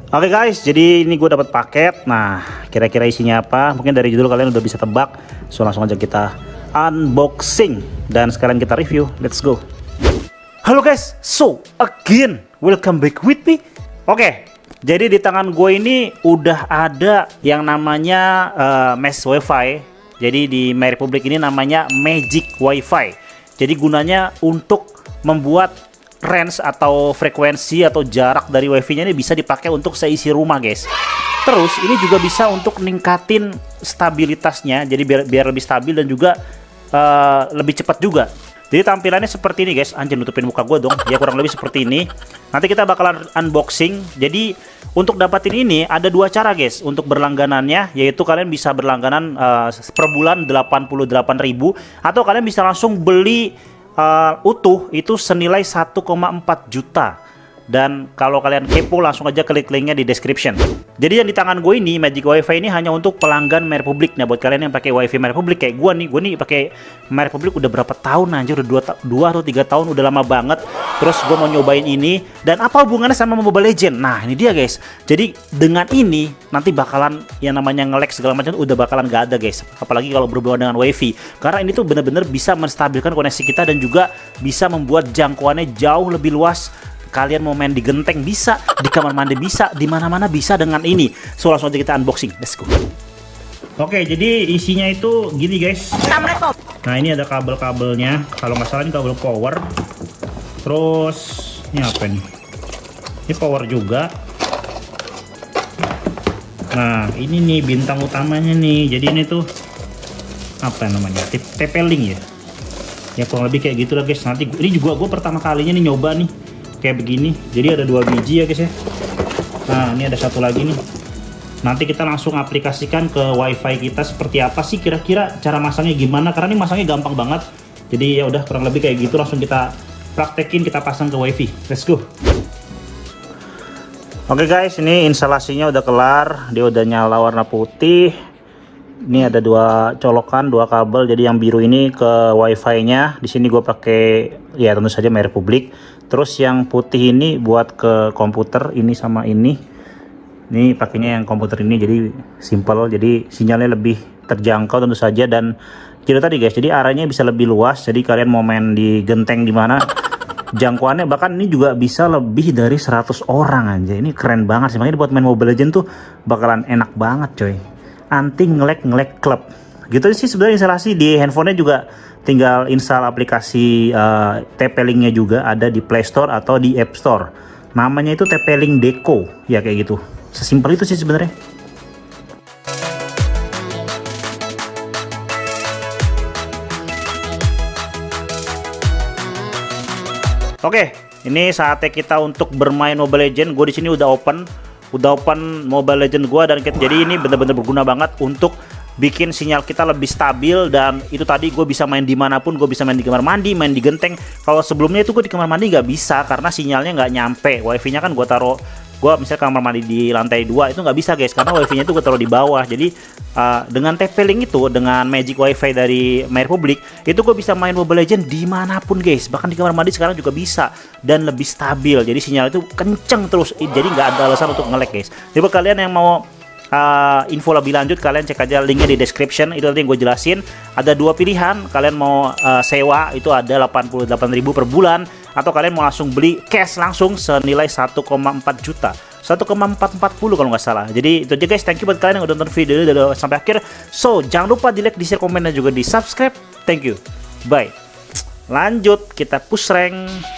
Oke guys, jadi ini gue dapat paket. Nah, kira-kira isinya apa? Mungkin dari judul kalian udah bisa tebak. So langsung aja kita unboxing dan sekarang kita review. Let's go. Halo guys, so again welcome back with me. Oke, jadi di tangan gue ini udah ada yang namanya mesh wifi. Jadi di My Republic ini namanya Magic Wi-Fi. Jadi gunanya untuk membuat range atau frekuensi atau jarak dari wifi-nya ini bisa dipakai untuk seisi rumah guys. Terus ini juga bisa untuk ningkatin stabilitasnya, jadi biar lebih stabil dan juga lebih cepat juga. Jadi tampilannya seperti ini guys. Anjir, nutupin muka gue dong. Ya kurang lebih seperti ini. Nanti kita bakalan unboxing. Jadi untuk dapatin ini ada dua cara guys untuk berlangganannya, yaitu kalian bisa berlangganan per bulan 88.000 atau kalian bisa langsung beli utuh itu senilai 1,4 juta. Dan kalau kalian kepo langsung aja klik linknya di description. Jadi yang di tangan gue ini Magic Wi-Fi ini hanya untuk pelanggan My Republic. Nah buat kalian yang pakai Wi-Fi My Republic kayak gue nih pakai My Republic udah berapa tahun anjir, udah 2 atau 3 tahun, udah lama banget. Terus gue mau nyobain ini, dan apa hubungannya sama Mobile Legends? Nah ini dia guys. Jadi dengan ini nanti bakalan yang namanya nge-lag segala macam udah bakalan gak ada guys. Apalagi kalau berhubungan dengan Wi-Fi, karena ini tuh bener-bener bisa menstabilkan koneksi kita dan juga bisa membuat jangkauannya jauh lebih luas. Kalian mau main di genteng bisa, di kamar mandi bisa, di mana-mana bisa dengan ini. So langsung aja kita unboxing. Let's go. Oke, jadi isinya itu gini guys. Nah ini ada kabel-kabelnya. Kalau nggak salah ini kabel power. Terus ini apa nih? Ini power juga. Nah ini nih bintang utamanya nih. Jadi ini tuh apa namanya? TP-Link ya. Ya kurang lebih kayak gitu lah guys. Nanti ini juga gue pertama kalinya nih nyoba nih kayak begini. Jadi ada 2 biji ya guys ya. Nah ini ada satu lagi nih. Nanti kita langsung aplikasikan ke wifi kita seperti apa sih kira-kira, cara masangnya gimana, karena ini masangnya gampang banget. Jadi ya udah kurang lebih kayak gitu, langsung kita praktekin, kita pasang ke wifi. Let's go. Oke guys, ini instalasinya udah kelar. Dia udah nyala warna putih. Ini ada 2 colokan, 2 kabel. Jadi yang biru ini ke wifi-nya. Di sini gue pakai ya tentu saja My Republic. Terus yang putih ini buat ke komputer, ini sama ini. Ini pakainya yang komputer ini, jadi simple, jadi sinyalnya lebih terjangkau tentu saja. Dan itu tadi guys, jadi arahnya bisa lebih luas. Jadi kalian mau main di genteng di mana, jangkauannya bahkan ini juga bisa lebih dari 100 orang aja. Ini keren banget sih, makanya buat main Mobile Legends tuh bakalan enak banget coy. Anti nge-lag club gitu sih sebenarnya. Instalasi di handphonenya juga tinggal install aplikasi TP-Link-nya juga ada di Play Store atau di App Store. Namanya itu TP-Link Deco ya, kayak gitu. Sesimpel itu sih sebenarnya. Oke, ini saatnya kita untuk bermain Mobile Legends. Gue di sini udah open Mobile Legends gue, dan jadi ini bener-bener berguna banget untuk bikin sinyal kita lebih stabil. Dan itu tadi gue bisa main dimanapun, gue bisa main di kamar mandi, main di genteng. Kalau sebelumnya itu gue di kamar mandi nggak bisa karena sinyalnya nggak nyampe. Wifi-nya kan gue taruh, gue misalnya kamar mandi di lantai 2 itu nggak bisa guys, karena wifi-nya itu gue taruh di bawah. Jadi dengan TP-Link itu, dengan Magic Wi-Fi dari My Republic, itu gue bisa main Mobile Legends dimanapun guys. Bahkan di kamar mandi sekarang juga bisa, dan lebih stabil. Jadi sinyal itu kenceng terus, jadi nggak ada alasan untuk nge-lag guys. Jadi buat kalian yang mau info lebih lanjut, kalian cek aja linknya di description. Itu tadi yang gue jelasin. Ada 2 pilihan, kalian mau sewa itu ada 88.000 per bulan, atau kalian mau langsung beli cash langsung senilai 1,4 juta, 1,440 kalau nggak salah. Jadi itu aja guys, thank you buat kalian yang udah nonton video ini udah sampai akhir. So jangan lupa di like, di share, komen, dan juga di subscribe. Thank you, bye. Lanjut kita push rank.